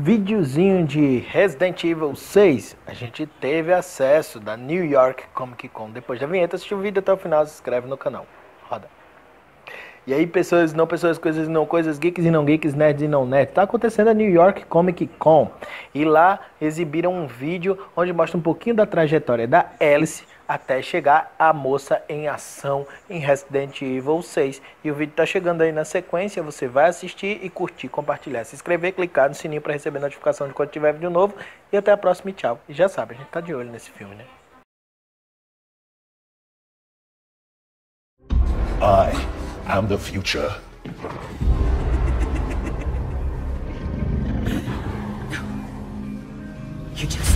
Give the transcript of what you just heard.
videozinho de Resident Evil 6, a gente teve acesso da New York Comic Con. Depois da vinheta, assiste o vídeo até o final, se inscreve no canal. Roda. E aí, pessoas, não pessoas, coisas não coisas, geeks e não geeks, nerds e não nerds. Tá acontecendo a New York Comic Con. E lá exibiram um vídeo onde mostra um pouquinho da trajetória da Alice até chegar a moça em ação em Resident Evil 6. E o vídeo tá chegando aí na sequência, você vai assistir e curtir, compartilhar, se inscrever, clicar no sininho para receber notificação de quando tiver vídeo novo. E até a próxima e tchau. E já sabe, a gente tá de olho nesse filme, né? I'm the future. You just